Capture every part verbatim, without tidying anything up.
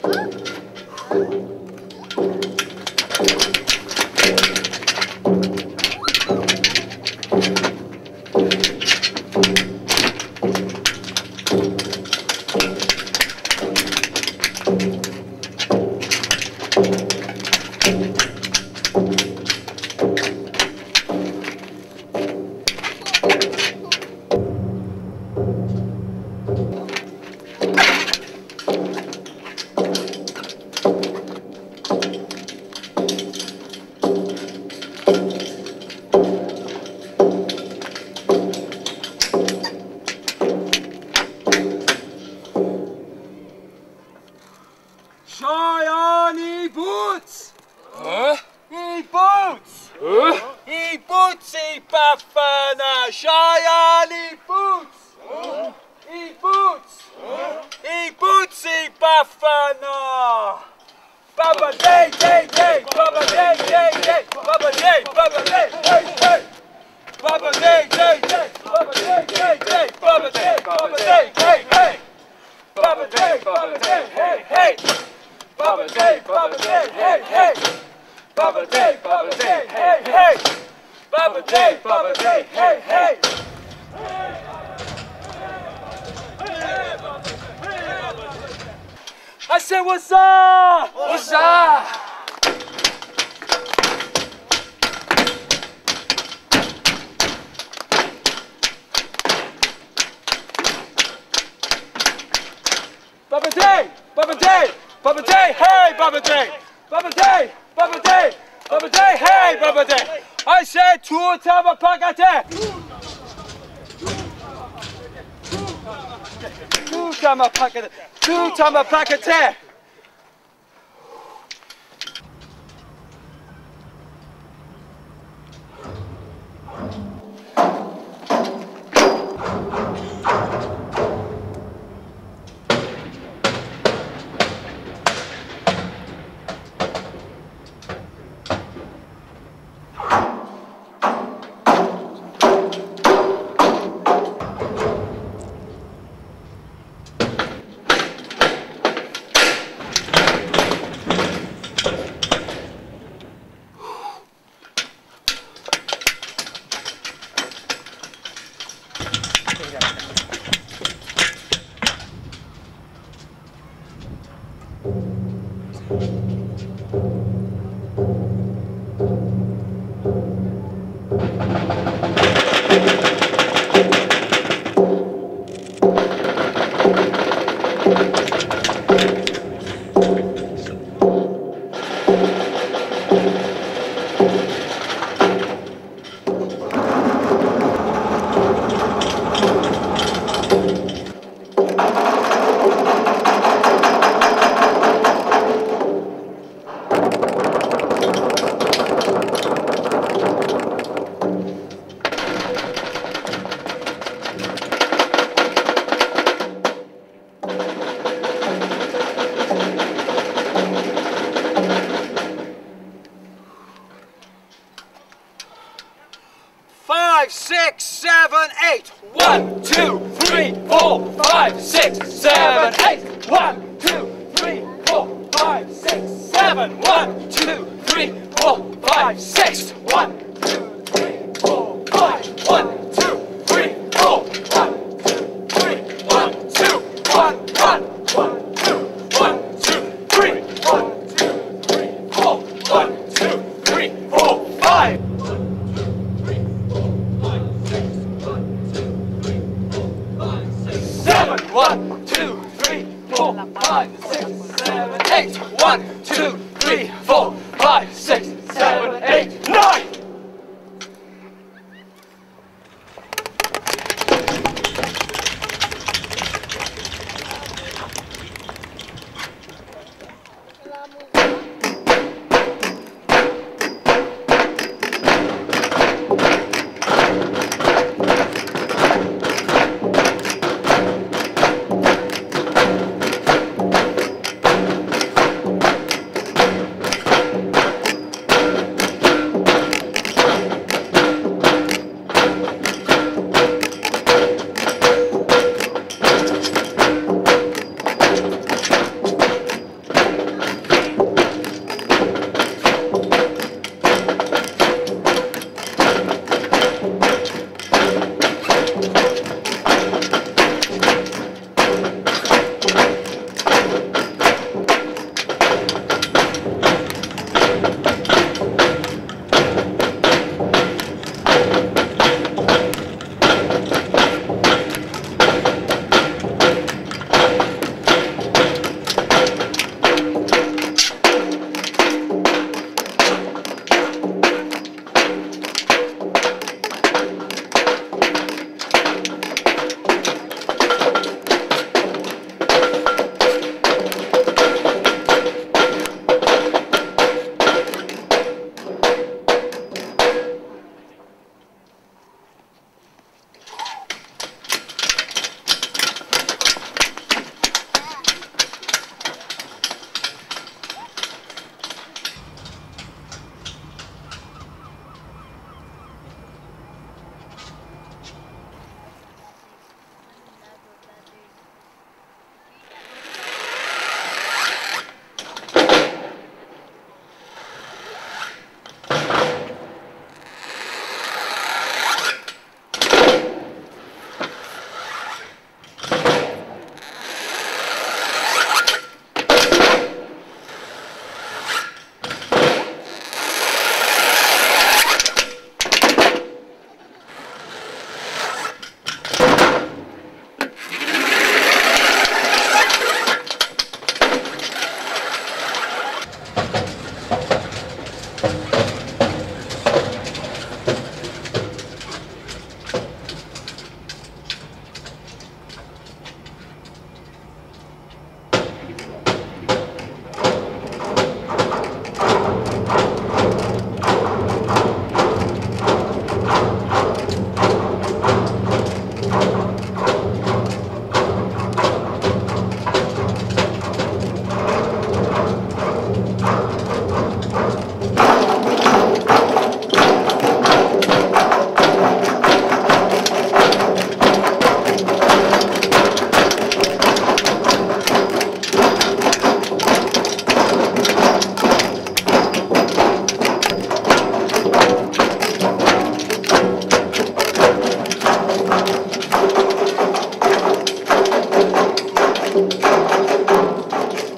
I said, what's up? What's up? Baba Day, Baba Day, Baba Day, hey, Baba Day, Baba Day, Baba Day, Baba Day, hey, Baba Day. I said, two tama pakate. Two tama pakate. Two tama pakate. Five, six, seven, eight. One, two, three, four, five, six, seven, eight. One, two, three, four, five, six, seven. One, two, three, four, five, six. One, two, three, four, five. One, two, three, four. One, two, three. One, two, one, one. One, two, one, two, three. One, two, three, four. One, two, three, four, five. One, two, three, four, five, six, seven, eight. One, two, three, four, five, six, seven, eight, nine.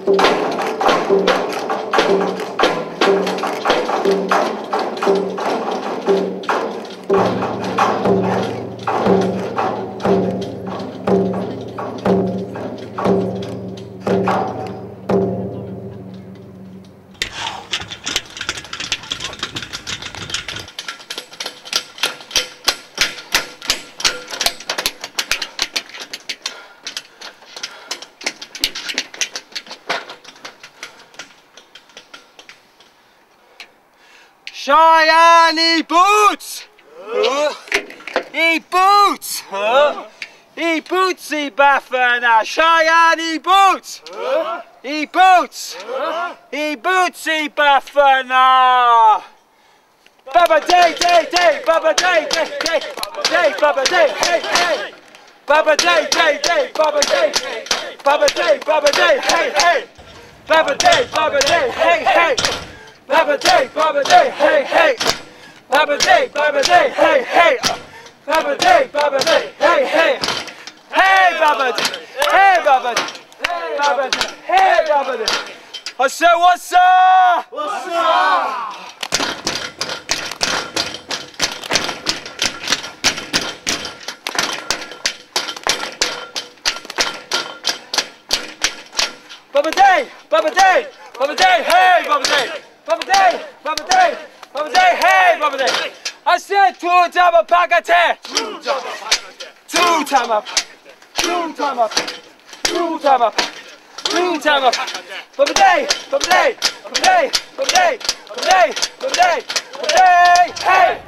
Cheyenne, he boots! Huh? He boots! Huh? He boots, he Bafana! Cheyenne, he boots! Huh? He boots! Huh? He boots, he Bafana! Baba day, day, day, Baba day, day, day, day, Baba day, hey, hey! Baba day, day, day, Baba day, Baba day, Baba day, hey, hey! Baba day, Baba day, hey, hey! Baba day, Baba day, hey, hey! Baba day, Baba day, hey, hey! Baba day, Baba day, hey, hey! Hey, Baba day, hey, Baba day, hey, Baba day, hey, Baba day! I said, what's up? What's up? Baba day, Baba day, Baba day, hey, Baba day! Baba day, Baba day, Baba day, hey, Baba day. I said two time a packet, two time up, two time up, two time up, two time up. Baba day, Baba day, Baba day, Baba day, Baba day, Baba day, Baba day, hey.